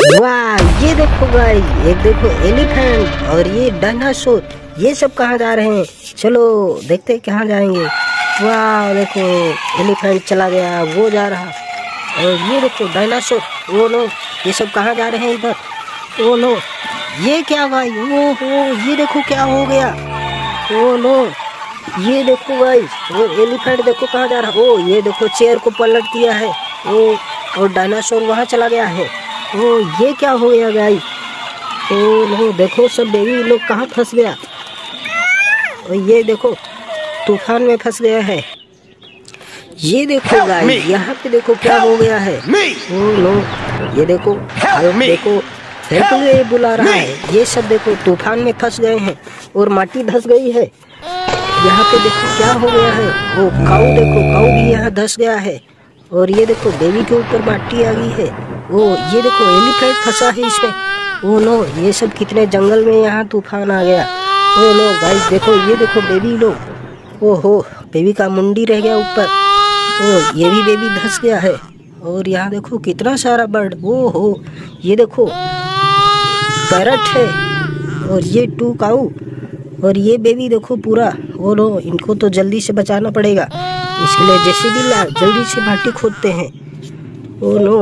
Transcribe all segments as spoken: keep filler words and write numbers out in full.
वाह, ये देखो गाइस, एक देखो एलिफेंट और ये डायनासोर, ये सब कहाँ जा रहे हैं? चलो देखते हैं कहाँ जाएंगे। वाह देखो, एलिफेंट चला गया, वो जा रहा, और ये देखो डायनासोर, वो लो, ये सब कहाँ जा रहे हैं इधर? ओ लो, ये क्या भाई? ओ हो, ये देखो क्या हो गया। ओ लो, ये देखो गाइस, वो एलिफेंट देखो कहाँ जा रहा। ओ ये देखो चेयर को पलट दिया है। ओ और डायनासोर वहाँ चला गया है। ओ ये क्या हो गया गाइस? ओ लो, देखो सब बेबी लोग कहाँ फंस गया। और ये देखो तूफान में फंस गया है। ये देखो गाइस, यहाँ पे देखो क्या हो गया है। ओ लो, ये देखो देखो हेल्प ये बुला रहा है। ये सब देखो तूफान में फंस गए हैं और माटी धंस गई है। यहाँ पे देखो क्या हो गया है। वो काऊ देखो, काऊ भी यहाँ धंस गया है। और ये देखो बेबी के ऊपर माटी आ गई है। वो ये देखो एलिफेंट फंसा है इसमें। ओ नो, ये सब कितने जंगल में यहाँ तूफान आ गया। ओ नो गाइस, देखो ये देखो बेबी लोग। ओ हो, बेबी का मुंडी रह गया ऊपर। ओ ये भी बेबी धंस गया है। और यहाँ देखो कितना सारा बर्ड। ओ हो, ये देखो पैरट है, और ये टू काऊ, और ये बेबी देखो पूरा। ओ नो, इनको तो जल्दी से बचाना पड़ेगा, इसके लिए जेसीबी ला, जल्दी से माटी खोदते हैं। ओ नो,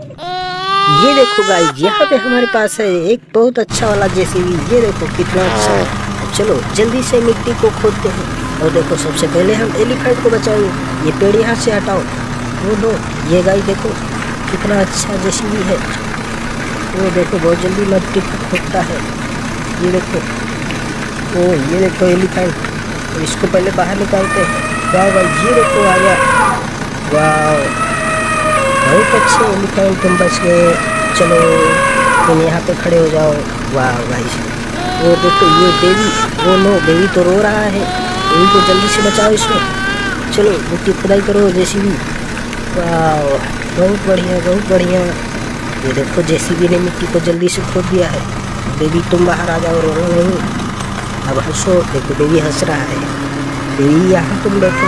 ये देखो गाइस, यहाँ पे हमारे पास है एक बहुत अच्छा वाला जेसीबी। ये देखो कितना अच्छा है। चलो जल्दी से मिट्टी को खोदते हैं। और देखो सबसे पहले हम एलिफेंट को बचाएंगे। ये पेड़ यहाँ से हटाओ। ओ नो, ये गाइस देखो कितना अच्छा जेसीबी है। वो देखो बहुत जल्दी मिट्टी खोदता है। ये देखो, ओ ये देखो एलिफेंट, इसको पहले बाहर निकालते हैं। वाह भाई, ये देखो आ गया। वाह, बहुत अच्छे एलिफेंट, तुम बच गए। चलो तुम यहाँ पे खड़े हो जाओ। वाह भाई, वो देखो ये बेबी। वो नो, बेबी तो रो रहा है। बेबी को जल्दी से बचाओ इसमें। चलो मिट्टी खुदाई करो जेसीबी। वाह, बहुत बढ़िया, बहुत बढ़िया। ये देखो जेसीबी ने मिट्टी को जल्दी से खोद दिया है। बेबी तुम बाहर आ जाओ, रोना नहीं। अब हंसो। देखो बेबी हंस रहा है। बेबी यहाँ तुम देखो।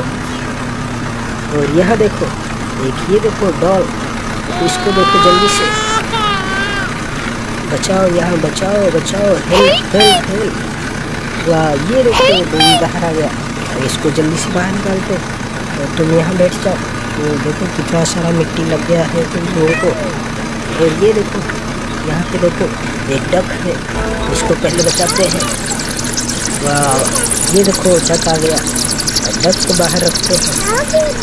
और यहाँ देखो एक, ये देखो डॉल, इसको देखो जल्दी से बचाओ, यहाँ बचाओ बचाओ, हेल्प हेल्प हेल्प। वाह, ये देखो बेबी बाहर आ गया। इसको जल्दी से बाहर निकालते और तुम यहाँ बैठ जाओ। तो देखो कितना सारा मिट्टी लग गया है तुम लोगों को। और ये देखो यहाँ पे देखो एक डक है, इसको पहले बचाते हैं। वाह, ये देखो डक आ गया, डक को बाहर रखते हैं।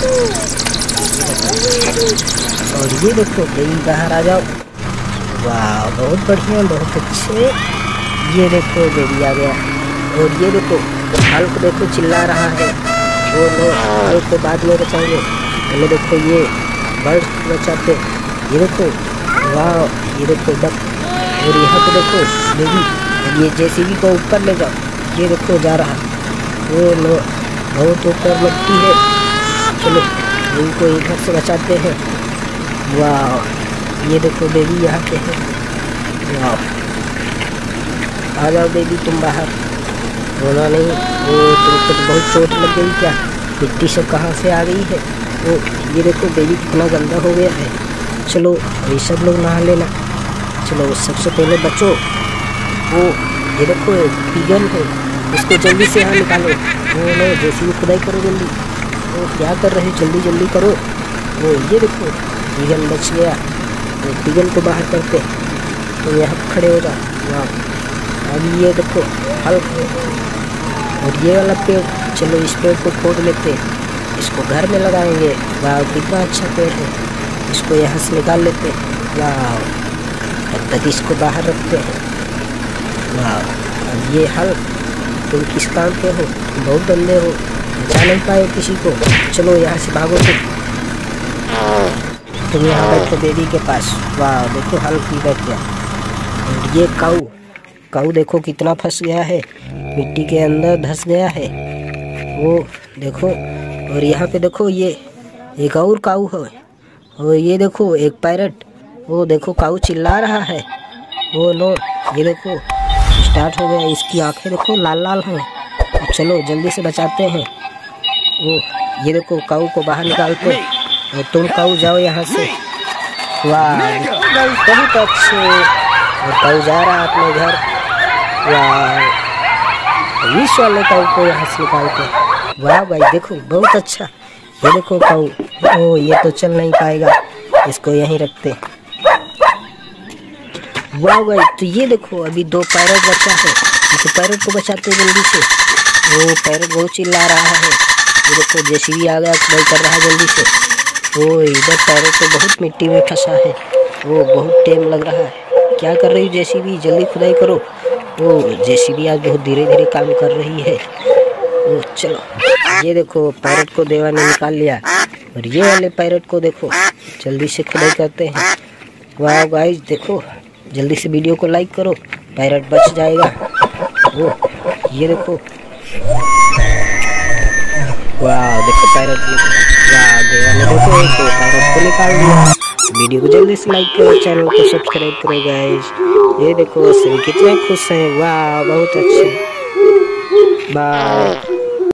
और ये देखो बेबी बाहर आ जाओ। वाह, बहुत बढ़िया, बहुत अच्छे। ये देखो बेबी आ गया। और ये देखो हल्क देखो चिल्ला रहा है। वो लोग हल्क को बाद में बचाएंगे, पहले देखो ये बर्ड बचाते। ये देखो, वाह, ये देखो डक। और यहाँ पे देखो बेबी, ये जेसीबी को ऊपर ले जाओ। ये देखो जा रहा। वो लो, बहुत ऊपर मिट्टी है। चलो इनको इधर से बचाते हैं। वाह, ये देखो बेबी यहाँ पे है। वाह, आ जाओ बेबी तुम बाहर, रोना नहीं। वो तुमको तो बहुत चोट लग गई क्या? मिट्टी सब कहाँ से आ गई है? वो ये देखो बेबी कितना गंदा हो गया है। चलो ये सब लोग नहा लेना। चलो सबसे पहले बचो। वो ये देखो पिगन है, इसको जल्दी से यहाँ निकालो। वो नहीं, जैसे भी खुदाई करो जल्दी। वो क्या कर रहे हो, जल्दी जल्दी करो। वो ये देखो पिगन बच गया। वो पिगन को बाहर करते, तो यहाँ खड़े हो जाओ। वाह, अभी ये देखो हल्क है। और ये वाला पेड़, चलो इस पेड़ को खोद लेते, इसको घर में लगाएंगे। वाह, कितना अच्छा पेड़ है। इसको यहाँ से निकाल लेते। वाह, तब तक इसको बाहर रखते हैं। वाह, अब ये हल, तुम किस काम पे हो? बहुत गंदे हो, बचा नहीं पाए किसी को। चलो यहाँ से भागो तुम। तुम यहाँ बैठो बेबी के पास। वाह, देखो हल भी बैठ गया। और ये काऊ, काऊ देखो कितना फंस गया है, मिट्टी के अंदर धंस गया है। वो देखो, और यहाँ पे देखो ये एक और काऊ है। और ये देखो एक पैरट। वो देखो काऊ चिल्ला रहा है। वो लो, ये देखो स्टार्ट हो गया। इसकी आंखें देखो लाल लाल हैं। चलो जल्दी से बचाते हैं। वो ये देखो काऊ को बाहर निकालते, और तुम काऊ जाओ यहाँ से। वाह गाइस बहुत अच्छे। और काऊ जा रहा है अपने घर। वाह विश वाले काऊ को यहाँ से निकाल के। वाह भाई देखो बहुत अच्छा। ये देखो काऊ, ओ ये तो चल नहीं पाएगा, इसको यहीं रखते। वाह भाई तो ये देखो अभी दो पैरट बचा है, इसे पैरट को बचाते जल्दी से। वो पैरट बहुत चिल्ला रहा है। ये देखो जेसीबी आ गया, खुदाई कर रहा है जल्दी से। ओ इधर पैरट तो बहुत मिट्टी में फंसा है, वो बहुत टाइम लग रहा है। क्या कर रही जेसीबी, जल्दी खुदाई करो। ओ जेसीबी आज बहुत धीरे धीरे काम कर रही है। ओ चलो ये देखो पैरट को देवा ने निकाल लिया। और ये वाले पैरट को देखो, जल्दी से खुदाई करते हैं। वाह गाइस देखो जल्दी से वीडियो को लाइक करो, पैरट बच जाएगा। ओ ये देखो, वाह देखो पैरट, वाह देवा ने देखो एक पैरट को निकाल दिया। वीडियो को जल्दी से लाइक करो, चैनल को सब्सक्राइब करो गाइस। ये देखो सभी कितने खुश हैं। वाह बहुत अच्छे। बाय।